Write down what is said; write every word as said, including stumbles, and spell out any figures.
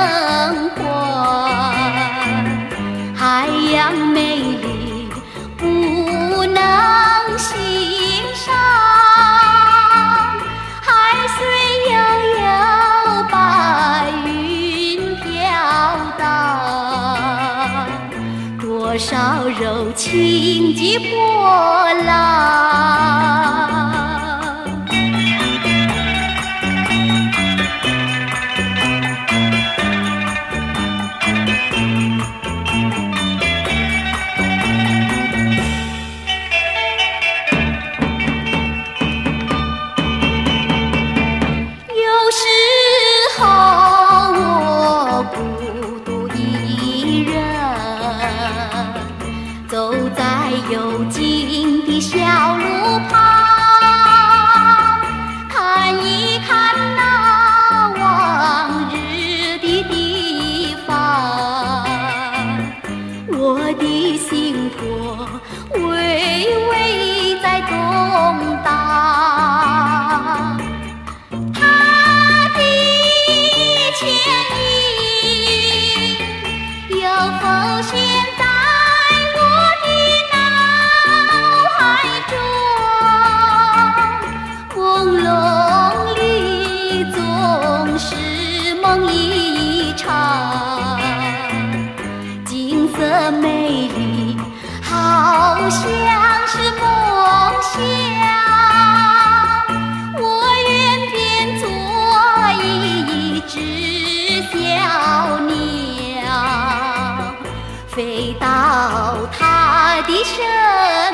幻，海洋美丽不能欣赏，海水悠悠，白云飘荡，多少柔情的波浪。走在幽静的小路旁，看一看那往日的地方，我的心魄微微在动荡。它的倩影有否现在梦一场，景色美丽，好像是梦想。我愿变作一只小鸟，飞到它的身